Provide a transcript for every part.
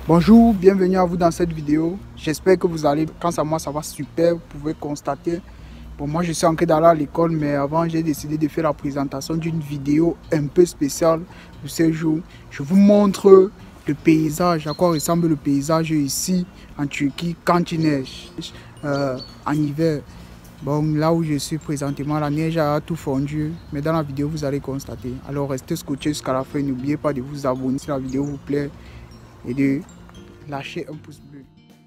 Bonjour, bienvenue à vous dans cette vidéo. J'espère que vous allez, quant à moi ça va super, vous pouvez constater. Bon, moi je suis entré d'aller à l'école, mais avant j'ai décidé de faire la présentation d'une vidéo un peu spéciale pour ce jour. Je vous montre le paysage, à quoi ressemble le paysage ici en Turquie quand il neige en hiver. Bon, là où je suis présentement, la neige a tout fondu, mais dans la vidéo vous allez constater. Alors restez scotchés jusqu'à la fin, n'oubliez pas de vous abonner si la vidéo vous plaît et de lâcher un pouce bleu.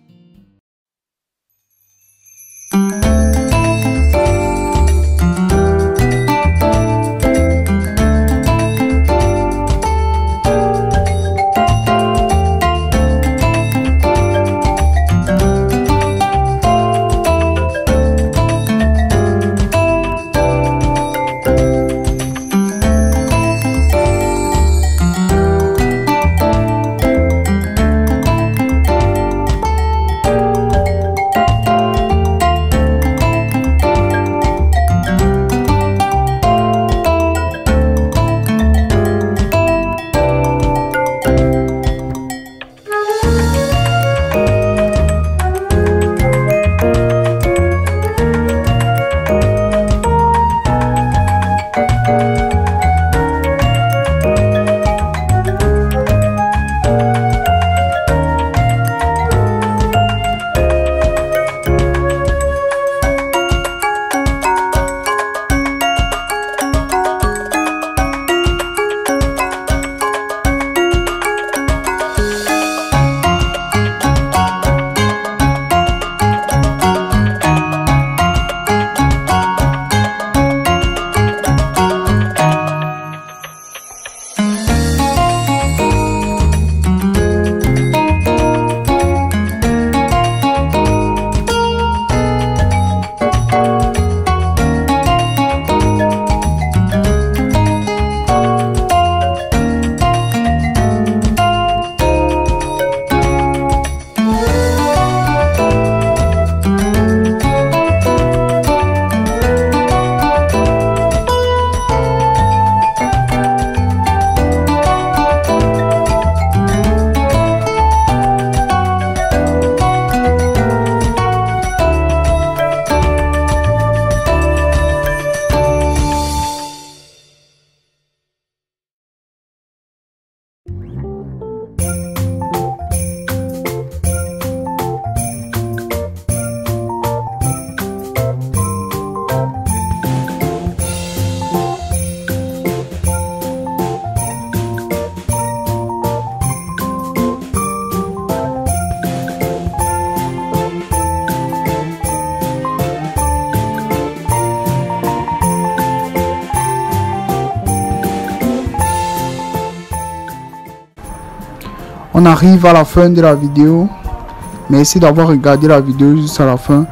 On arrive à la fin de la vidéo. Merci d'avoir regardé la vidéo jusqu'à la fin.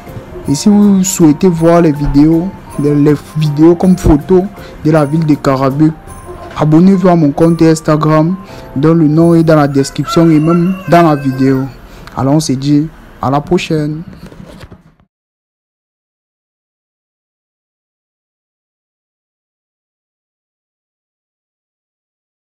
Et si vous souhaitez voir les vidéos comme photos de la ville de Karabük, abonnez-vous à mon compte Instagram dont le nom est dans la description et même dans la vidéo. Alors on se dit à la prochaine.